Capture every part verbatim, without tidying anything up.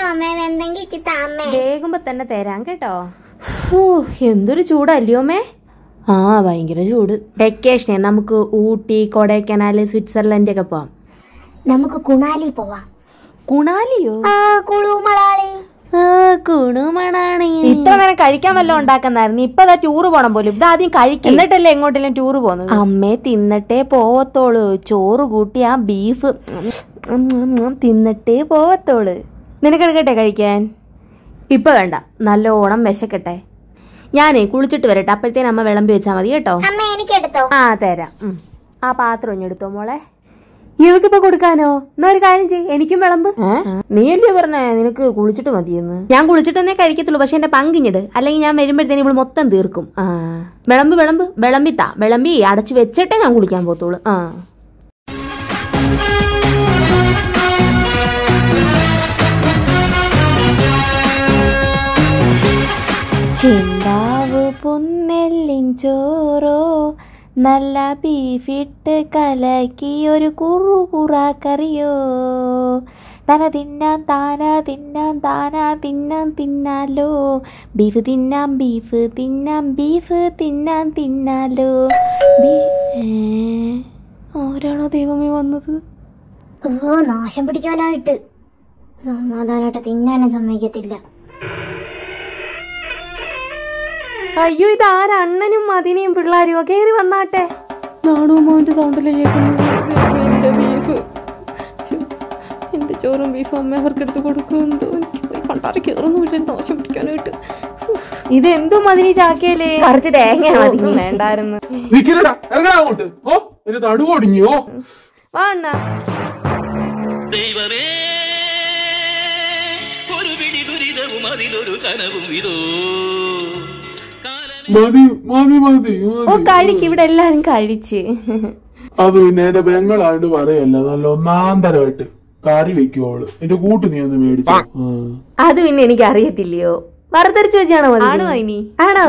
വേഗുമ്പോ തന്നെ തരാം കേട്ടോ. എന്തൊരു ചൂടല്ലയോമേ. ആ ഭയങ്കര ചൂട്. വെക്കേഷനെ നമുക്ക് ഊട്ടി, കൊടൈക്കനാല്, സ്വിറ്റ്സർലൻഡ് ഒക്കെ പോവാം. നമുക്ക് കുണാലി പോവാം. കുണാലിയോ? കുളുമണാലി. ഇത്ര നേരം കഴിക്കാൻ വല്ലതും ഉണ്ടാക്കുന്നായിരുന്നു. ഇപ്പൊ അതാ ടൂറ് പോണം പോലും. ഇത് ആദ്യം കഴിക്കും, എന്നിട്ടല്ലേ എങ്ങോട്ടെങ്കിലും ടൂറ് പോകുന്നത്. അമ്മേ തിന്നിട്ടേ പോവത്തോളൂ. ചോറ് കൂട്ടി ആ ബീഫ് തിന്നിട്ടേ പോവത്തോള്. നിനക്കെടുക്കട്ടെ കഴിക്കാൻ? ഇപ്പൊ വേണ്ട, നല്ലോണം വിശക്കട്ടെ. ഞാനേ കുളിച്ചിട്ട് വരട്ടെ, അപ്പോഴത്തേനും അമ്മ വിളമ്പി വെച്ചാൽ മതി കേട്ടോ. ആ തരാം. ആ പാത്രം ഒഞ്ഞെടുത്തോ മോളെ. ഇവക്കിപ്പോ കൊടുക്കാനോ? എന്നാ ഒരു കാര്യം ചെയ്യ്, എനിക്കും വിളമ്പ്. നീ അല്ലേ പറഞ്ഞേ നിനക്ക് കുളിച്ചിട്ട് മതിയെന്ന്? ഞാൻ കുളിച്ചിട്ടൊന്നേ കഴിക്കത്തുള്ളൂ, പക്ഷെ എന്റെ പങ്കിഞ്ഞിട്, അല്ലെങ്കിൽ ഞാൻ വരുമ്പോഴത്തേനും ഇവള് മൊത്തം തീർക്കും. ആ വിളമ്പ് വിളമ്പ് വിളമ്പിത്താ. വിളമ്പി അടച്ചു വെച്ചിട്ടേ ഞാൻ കുളിക്കാൻ പോത്തുള്ളൂ. ആ ചിന്താവ് പൊന്നെല്ലിൻ ചോറോ, നല്ല ബീഫിട്ട് കലക്കി ഒരു കുറു കുറാക്കറിയോ, തന തിന്നാൻ താനാ തിന്നാൻ താനാ തിന്നാൻ തിന്നാലോ, ബീഫ് തിന്നാം ബീഫ് തിന്നാം ബീഫ് തിന്നാൻ തിന്നാലോ. ആരാണോ ദൈവമേ വന്നത്? ഓ നാശം പിടിക്കാനായിട്ട്. സമാധാനമായിട്ട് തിന്നാനും സമ്മതിക്കത്തില്ല. അയ്യോ, ഇത് ആരണ്ണനും മതിനിയും പിള്ളേരും കയറി വന്നാട്ടെ. നാണുമോന്റെ സൗണ്ടിലെ എന്റെ ബീഫ്, എന്റെ ചോറും ബീഫും അമ്മ അവർക്കെടുത്ത് കൊടുക്കുമെന്തോ. എനിക്ക് പോയി പണ്ടാറ് കയറുന്നു ദോശം പിടിക്കാനായിട്ട്. ഇതെന്തോ മതിനി ചാക്കയിലേ കുറച്ച് തേങ്ങ വേണ്ടായിരുന്നു. വാ ഓ കഴിക്ക്, ഇവിടെ എല്ലാരും കഴിച്ച്. അത് പിന്നെ എന്റെ പെങ്ങളായിട്ട് പറയല്ല, നല്ല ഒന്നാന്തരമായിട്ട് കറി വെക്കുവോള്. എന്റെ കൂട്ട് നീ ഒന്ന് മേടിച്ചു. അത് പിന്നെ എനിക്ക് അറിയത്തില്ലയോ, വറുത്തരച്ച് വെച്ചാണോ? ആണോ ഇനി? ആണോ?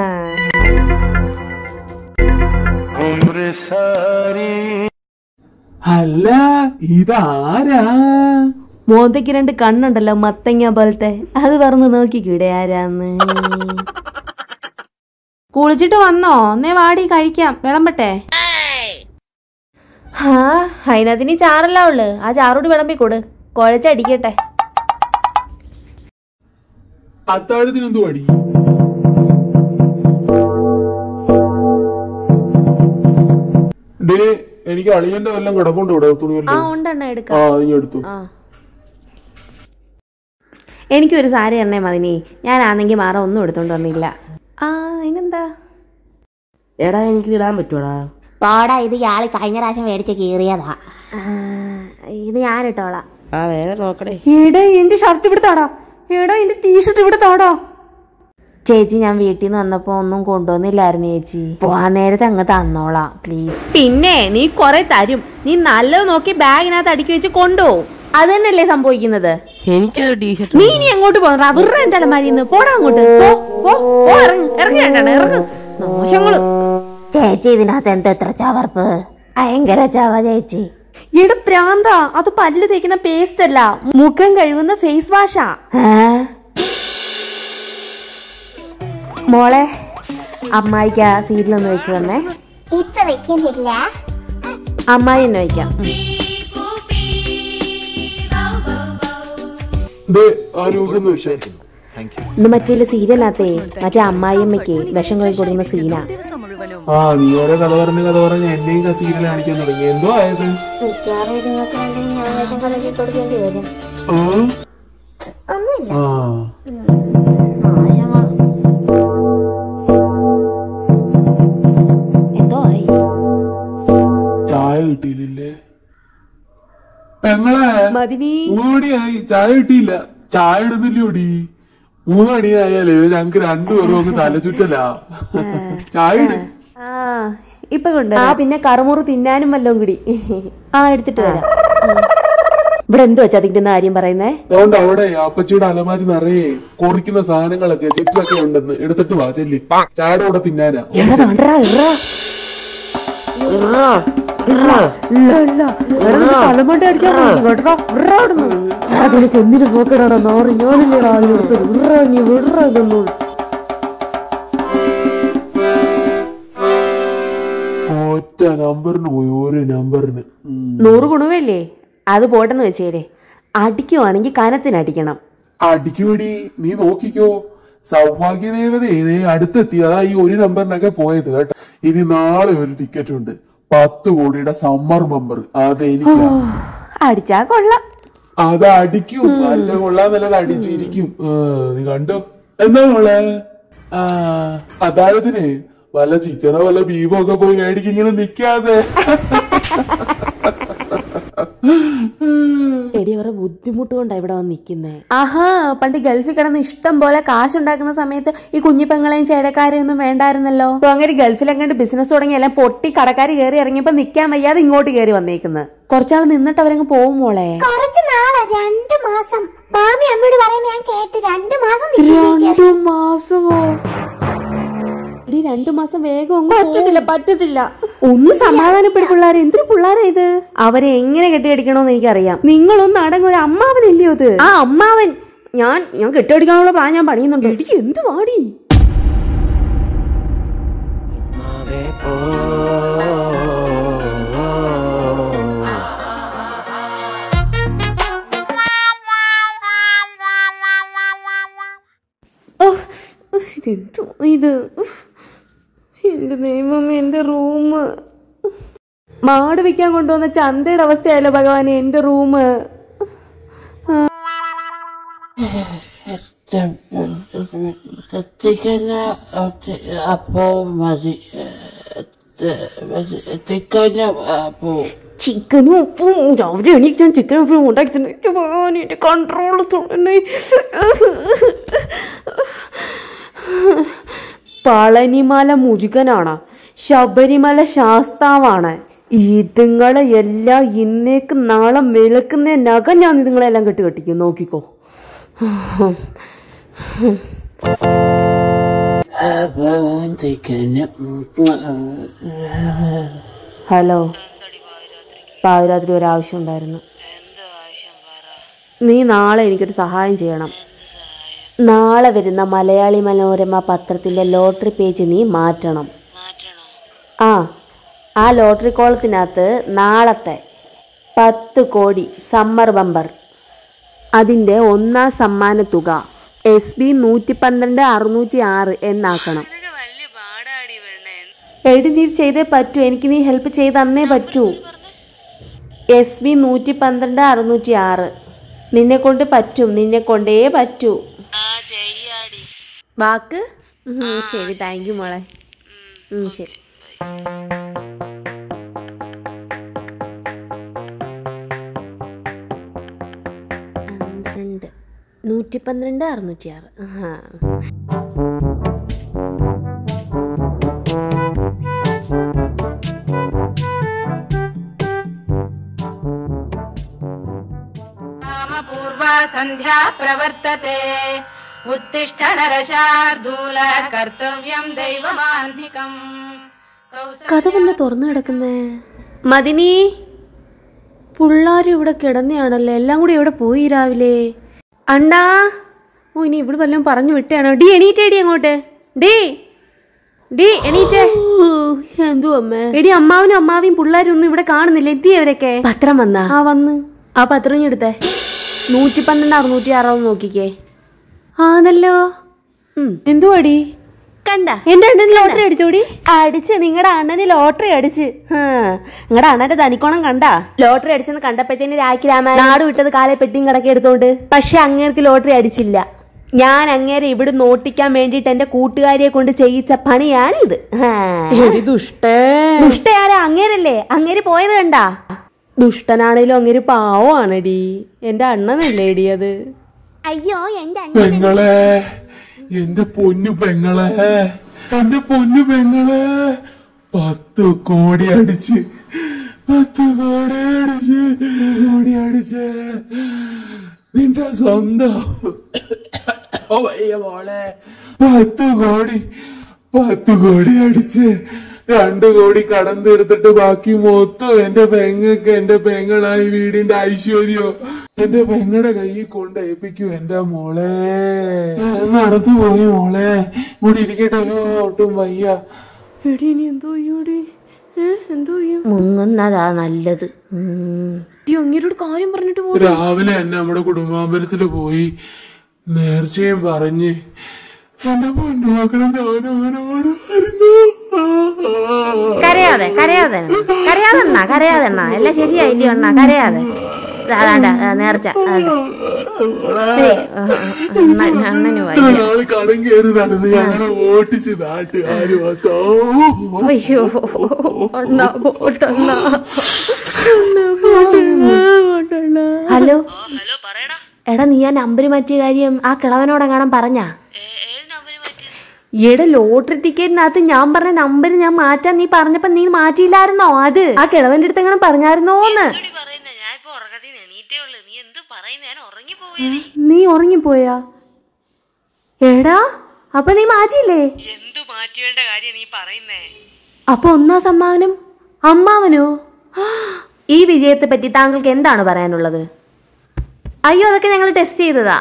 അല്ല ഇതാരാ? മോന്തയ്ക്ക് രണ്ട് കണ്ണുണ്ടല്ലോ മത്തങ്ങ പോലത്തെ, അത് തുറന്ന് നോക്കിക്കൂടെ ആരാന്ന്. കുളിച്ചിട്ട് വന്നോ? എന്നേ വാടി കഴിക്കാം, വിളമ്പട്ടെ. ഹാ അതിനകത്തിന് ചാറല്ല ഉള്ളു, ആ ചാറോട് വിളമ്പി കൊടു, കുഴച്ചടിക്കട്ടെ. അത്താഴത്തിനെന്തു അടി? എനിക്ക് അളിയന്റെ വല്ലതും കിടപ്പുണ്ട് ഇവിടെ തുണി. ആ ഉണ്ടെണ്ണ എടുക്കാം. എനിക്കൊരു സാരി എണ്ണേ മതിനി, ഞാനാണെങ്കി മാറ ഒന്നും എടുത്തോണ്ട് വന്നില്ല. ആ അതിനെന്താ? എടാ എനിക്ക് ഇടാൻ പറ്റൂടാ? പാടാ, ഇത് ഇയാള് കഴിഞ്ഞ പ്രാവശ്യം മേടിച്ച കീറിയതാ. ഇത് ഞാനിട്ടോളാം. ആ വേറെ നോക്കടേ. എടാ എന്റെ ഷർട്ട് ഇവിടെ താടാ. എടാ എന്റെ ടീഷർട്ട് ഇവിടെ താടാ. ചേച്ചി ഞാൻ വീട്ടിൽ നിന്ന് വന്നപ്പോ ഒന്നും കൊണ്ടുവന്നില്ലായിരുന്നു ചേച്ചി, പോവാൻ നേരത്തെ അങ്ങ് തന്നോളാം പ്ലീസ്. പിന്നെ നീ കൊറേ തരും, നീ നല്ലത് നോക്കി ബാഗിനകത്ത് അടുക്കി വെച്ച് കൊണ്ടുപോകും. അത് തന്നെയല്ലേ സംഭവിക്കുന്നത്. എനിക്കൊരു ടീഷർട്ട്. നീ ഇനി എങ്ങോട്ട് പോകാ? വെറുതെ എന്റെ അലമാരിന്ന് പോടാ അങ്ങോട്ട്. ഇറങ്ങ് ഇറങ്ങി കേട്ടാണ് ഇറങ്ങ്. മോശങ്ങള്. ചേച്ചി ഇതിനകത്ത് എന്താ എത്ര ചവർപ്പ്? ഭയങ്കര ചവ ചേച്ചി. ഇവിടെ പ്രാന്ത, അത് പല്ല് തേക്കുന്ന പേസ്റ്റ് അല്ല, മുഖം കഴുകുന്ന ഫേസ് വാഷാ. മോളെ അമ്മായിക്ക് ആ സീരിയലൊന്ന് വെച്ച് തന്നെ. ഇപ്പൊ വെക്കുന്നില്ല, അമ്മായി തന്നെ വയ്ക്കാം. ഇന്ന് മറ്റേ സീരിയലിനകത്തെ മറ്റേ അമ്മായിയമ്മയ്ക്ക് വിഷം കളി കൊടുക്കുന്ന സീനാ. ആ നീ ഓരോ കഥ പറഞ്ഞ് കഥ പറഞ്ഞ് എന്നെയും സീരിയൽ കാണിക്കാൻ തുടങ്ങി. എന്തോ ആയത്? എന്തോ ആയി? ചായ കിട്ടിയില്ലേ പെങ്ങളെ? മൂന്നടിയായി ചായ കിട്ടിയില്ല. ചായ ഇടുന്നില്ലോടി. മൂന്നടിയായാലേ ഞങ്ങക്ക് രണ്ടുപേരും ഒന്ന് തലചുറ്റലാ. ചായ ഇട്. ആ ഇപ്പൊ കൊണ്ട്. ആ പിന്നെ കറുമുറു തിന്നാനും വല്ലോം കൂടി. ആ എടുത്തിട്ട് വരാം. ഇവിടെ എന്തു വെച്ചാ അതിന്റെ കാര്യം പറയുന്നേ? അതുകൊണ്ട് അവിടെ അപ്പച്ചിയുടെ അലമാരി നിറയെ കൊറിക്കുന്ന സാധനങ്ങളൊക്കെ ചിപ്സ് ഒക്കെ ഉണ്ടെന്ന് എടുത്തിട്ട് വാ ചെല്ലി. ചായയുടെ കൂടെ തിന്നാനാ. തലമണ്ട അടിച്ചാ കേട്ടോ അതിനൊക്കെ എന്തിനു സോക്കടാ നാറി ഞാനില്ലേടാ അതിനെടുത്തത് വിടറാ നീ വിടറാ ഇതൊന്നും. ഒറ്റ നമ്പറിന് പോയി ഒരു നമ്പറിന് നൂറ് ഗുണവല്ലേ? അത് പോട്ടെന്ന് വെച്ചേരെ. അടിക്കുവാണെങ്കിൽ കനത്തിനടിക്കണം. അടിക്കുപടി നീ നോക്കിക്കോ. സൗഭാഗ്യദേവത ഏതേ അടുത്തെത്തി. അതാ ഈ ഒരു നമ്പറിനൊക്കെ പോയത് കേട്ടോ. ഇനി നാളെ ഒരു ടിക്കറ്റ് ഉണ്ട്, പത്ത് കോടിയുടെ സമ്മർ മെമ്പർ. അതെനിക്ക് അടിച്ചാ കൊള്ളാം. അത് അടിക്കും. അടിച്ചാ കൊള്ളാന്നല്ലത് അടിച്ചിരിക്കും. നീ കണ്ടോ? എന്താ മോളെ? ആ അതാഴത്തിന് വല്ല ചിക്കനോ വല്ല ബീഫോ ഒക്കെ പോയി മേടിക്കും. ഇങ്ങനെ നിക്കാതെ എടി അവരുടെ ബുദ്ധിമുട്ട് കൊണ്ടാ ഇവിടെ വന്ന് നിക്കുന്നേ. ആഹാ, പണ്ട് ഗൾഫിൽ കിടന്ന് ഇഷ്ടം പോലെ കാശുണ്ടാക്കുന്ന സമയത്ത് ഈ കുഞ്ഞിപ്പെങ്ങളെയും ചേടക്കാരെയും ഒന്നും വേണ്ടായിരുന്നല്ലോ. അപ്പൊ അങ്ങനെ ഗൾഫിലെങ്ങാണ്ട് ബിസിനസ് തുടങ്ങി എല്ലാം പൊട്ടി കടക്കാർ കയറി ഇറങ്ങിയപ്പോ നിക്കാൻ വയ്യാതെ ഇങ്ങോട്ട് കയറി വന്നേക്കുന്നത്. കുറച്ചാൾ നിന്നിട്ട് അവരങ്ങ് പോവും മോളെ. കുറച്ച് നാളെ രണ്ടു മാസം മാമി അമ്മയോട് പറയുന്നത് ഞാൻ കേട്ട്. രണ്ടു മാസം രണ്ടു മാസമോ? രണ്ടു മാസം വേഗം പറ്റത്തില്ല പറ്റത്തില്ല. ഒന്ന് സമാധാനപ്പെടും പിള്ളേരെ. എന്തൊരു പിള്ളേരാ ഇത്? അവരെ എങ്ങനെ കെട്ടിയടിക്കണോന്ന് എനിക്കറിയാം. നിങ്ങളൊന്ന് അടങ്ങ. ഒരു അമ്മാവനല്ലയോ ഇത്? ആ അമ്മാവൻ. ഞാൻ ഞാൻ കെട്ടിയടിക്കാനുള്ള പ്ലാൻ ഞാൻ പണിയുന്നുണ്ട്. എനിക്ക് എന്ത് വാടി ഇതെന്തോ ഇത്? എന്റെ ദൈവമേ, എന്റെ റൂം മാട് വെക്കാൻ കൊണ്ടുവന്ന ചന്തയുടെ അവസ്ഥയായല്ലോ ഭഗവാനെ. എന്റെ റൂം ചിക്കനും ഉപ്പും രാവിലെ എണീക്ക് ഞാൻ ചിക്കനും ഉപ്പും ഉണ്ടാക്കി തന്നെ ഭഗവാൻ. എന്റെ കൺട്രോൾ തുടങ്ങി. പളനിമല മുരുകനാണ്, ശബരിമല ശാസ്താവാണ്. ഇതുങ്ങളെ എല്ലാം ഇന്നേക്ക് നാളെ വെളുക്കുന്ന നഖം ഞാൻ ഇതുങ്ങളെല്ലാം കെട്ടി കെട്ടിക്കും. നോക്കിക്കോ. ഹലോ, പാതിരാത്രി ഒരാവശ്യം ഉണ്ടായിരുന്നു. നീ നാളെ എനിക്കൊരു സഹായം ചെയ്യണം. നാളെ വരുന്ന മലയാളി മനോരമ പത്രത്തിന്റെ ലോട്ടറി പേജ് നീ മാറ്റണം. ആ ആ ലോട്ടറി കോളത്തിനകത്ത് നാളത്തെ പത്ത് കോടി സമ്മർ ബമ്പർ, അതിന്റെ ഒന്നാം സമ്മാന തുക എസ് ബി നൂറ്റി പന്ത്രണ്ട് അറുന്നൂറ്റി ആറ് എന്നാക്കണം. എടി നീ ചെയ്തേ പറ്റൂ. എനിക്ക് നീ ഹെൽപ്പ് ചെയ്ത് തന്നേ പറ്റൂ. എസ് ബി നൂറ്റി പന്ത്രണ്ട് അറുന്നൂറ്റി ആറ് നിന്നെ കൊണ്ട് പറ്റും. നിന്നെ കൊണ്ടേ പറ്റൂ. വാക്ക് ശരി. താങ്ക് യു മോളെ. ശരി. പന്ത്രണ്ട് നൂറ്റി പന്ത്രണ്ട് അറുന്നൂറ്റി ആറ്. पूर्वा संध्या प्रवर्तते उत्तिष्ठ नरशार्दूल कर्तव्यं दैवमान्धिकम्. കഥ വന്ന് തുറന്നു കിടക്കുന്നേ. മദിനി, പിള്ളാരും ഇവിടെ കിടന്നെയാണല്ലോ. എല്ലാം കൂടി എവിടെ പോയി രാവിലെ? അണ്ടാ, ഓ ഇനി ഇവിടെ വല്ലതും പറഞ്ഞു വിട്ടാണോ? ഡി എണീറ്റേടി അങ്ങോട്ട്. ഡി ഡി എണീറ്റേ. എന്തോ അമ്മ. എടി അമ്മാവനും അമ്മാവിയും പിള്ളാരും ഒന്നും ഇവിടെ കാണുന്നില്ല. എത്തിയവരൊക്കെ. പത്രം വന്നാ? ആ വന്ന്. ആ പത്രം ഇനി എടുത്തേ. നൂറ്റി പന്ത്രണ്ട് അറുന്നൂറ്റി ആറാന്ന് നോക്കിക്കേ. ആണല്ലോ. എന്തോ അടി കണ്ട? എന്റെ അണ്ണന് ലോട്ടറി അടിച്ചോടി? അടിച്ച്. നിങ്ങളുടെ അണ്ണന് ലോട്ടറി അടിച്ച്. നിങ്ങളുടെ അണ്ണന്റെ തനിക്കോണം കണ്ട? ലോട്ടറി അടിച്ചെന്ന് കണ്ടപ്പോഴത്തേന് രാഖിരാമ നാട് വിട്ടത് കാലെ പെട്ടിയും കടക്കി എടുത്തോണ്ട്. പക്ഷെ അങ്ങേർക്ക് ലോട്ടറി അടിച്ചില്ല. ഞാൻ അങ്ങേരെ ഇവിടെ നോട്ടിക്കാൻ വേണ്ടിട്ട് എന്റെ കൂട്ടുകാരിയെ കൊണ്ട് ചെയ്യിച്ച പണിയാണിത്. ദുഷ്ടയാരാ? അങ്ങേരല്ലേ? അങ്ങേര് പോയത് കണ്ടാ? ദുഷ്ടനാണേലും അങ്ങേര് പാവമാണടി. എന്റെ അണ്ണനല്ലേ എടി അത്? അയ്യോ എന്റെ പെങ്ങളെ, എന്റെ പൊന്നു പെങ്ങളെ, എന്റെ പൊന്നു പെങ്ങളെ, പത്ത് കോടി അടിച്ച് പത്ത് കോടി അടിച്ച് കോടി അടിച്ച് നിന്റെ സ്വന്തം മോളെ പത്ത് കോടി പത്ത് കോടി അടിച്ച് രണ്ടു കോടി കടം തീർത്തിട്ട് ബാക്കി മൊത്തം എന്റെ പെങ്ങക്ക് എന്റെ പെങ്ങളായി വീടിന്റെ ഐശ്വര്യോ എന്റെ പെങ്ങളുടെ കയ്യിൽ കൊണ്ട് ഏൽപ്പിക്കൂ എന്റെ മോളെ. നടന്നു പോയി മോളെ. കൂടി ഇരിക്കട്ടെ. ഒട്ടും വയ്യ. എന്തോ എന്തോ മുങ്ങുന്നതാ നല്ലത്. അങ്ങേരോട് കാര്യം പറഞ്ഞിട്ട് പോ. രാവിലെ തന്നെ നമ്മുടെ കുടുംബാമ്പലത്തില് പോയി നേർച്ചയും പറഞ്ഞ് എന്റെ പൊന്നുമക്കളെ ഞാനോട് കരയാതെ കരയാതെ കരയാതെ അണ്ണാ കരയാതെ അണ്ണാ എല്ലാം ശരിയായില്ലയോ അണ്ണാ കരയാതെ. അതാണ്ട നേർച്ച അണ്ണന് നാളെ കടം കയറി നടന്ന് ഞങ്ങളെ ഓട്ടിച്ച് നാട്ടുകാര് വന്നോ. അയ്യോ അണ്ണാ പോട്ടണ്ണ. ഹലോ എടാ നീ ആ നമ്പര് മാറ്റിയ കാര്യം ആ കിളവനോടെങ്ങാനും പറഞ്ഞാ? എടാ ലോട്ടറി ടിക്കറ്റിനകത്ത് ഞാൻ പറഞ്ഞ നമ്പർ ഞാൻ മാറ്റാൻ നീ പറഞ്ഞപ്പോ നീ മാറ്റിയില്ലായിരുന്നോ? അത് ആ കിളവന്റെ അടുത്ത് എങ്ങനെ പറഞ്ഞായിരുന്നോന്ന്? നീ ഉറങ്ങിപ്പോയാ? എടാ അപ്പൊ നീ മാറ്റിയില്ലേ? അപ്പൊ ഒന്നാ സമ്മാനം അമ്മാവനോ? ഈ വിജയത്തെ പറ്റി താങ്കൾക്ക് എന്താണ് പറയാനുള്ളത്? അയ്യോ അതൊക്കെ ഞങ്ങൾ ടെസ്റ്റ് ചെയ്തതാ.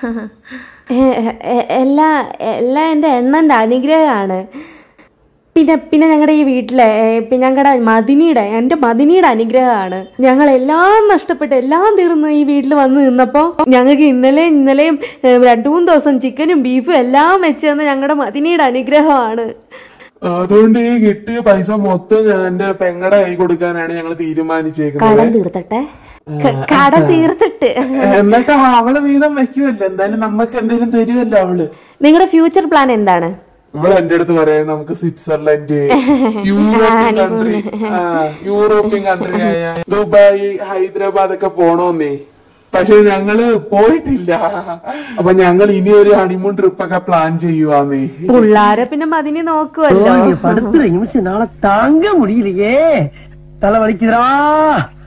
എല്ലാ എല്ലാം എൻ്റെ എണ്ണൻ്റെ അനുഗ്രഹമാണ്. പിന്നെ പിന്നെ ഞങ്ങളുടെ ഈ വീട്ടിലെ പിന്നെ ഞങ്ങളുടെ മദിനിയുടെ എൻ്റെ മദിനിയുടെ അനുഗ്രഹമാണ്. ഞങ്ങൾ എല്ലാം നഷ്ടപ്പെട്ട് എല്ലാം തീർന്ന് ഈ വീട്ടിൽ വന്ന് നിന്നപ്പോൾ ഞങ്ങൾക്ക് ഇന്നലെ ഇന്നലെയും രണ്ടു മൂന്ന് ദിവസം ചിക്കനും ബീഫും എല്ലാം വെച്ച് തന്ന ഞങ്ങളുടെ മദിനിയുടെ അനുഗ്രഹമാണ്. അതുകൊണ്ട് ഈ കിട്ടിയ പൈസ മൊത്തം ഞാൻ എന്റെ പെങ്ങടെ കൈ കൊടുക്കാനാണ് ഞങ്ങൾ തീരുമാനിച്ചേക്കുന്നത്. കടം തീർത്തട്ടെ. കട തീർത്തിട്ട് എന്നിട്ട് അവള് വീതം വെക്കുമല്ലോ. എന്തായാലും നമുക്ക് എന്തെങ്കിലും തരുമല്ലോ അവള്. നിങ്ങളുടെ ഫ്യൂച്ചർ പ്ലാൻ എന്താണ്? ഇവള് എന്റെ അടുത്ത് പറയാം നമുക്ക് Switzerland, European country European country ആയ ദുബായ്, ഹൈദരാബാദ് ഒക്കെ പോണോന്നേ. പക്ഷെ ഞങ്ങള് പോയിട്ടില്ല. അപ്പൊ ഞങ്ങൾ ഇനി ഒരു ഹണിമൂൺ ട്രിപ്പ് ഒക്കെ പ്ലാൻ ചെയ്യുവാന്നേ. പിള്ളാരെ പിന്നെ മതിനി നോക്കുവല്ലോ. പടുത്ത നിമിഷം നാളെ താങ്ക മുടിയില്ലേ തല വലിക്കുതാ.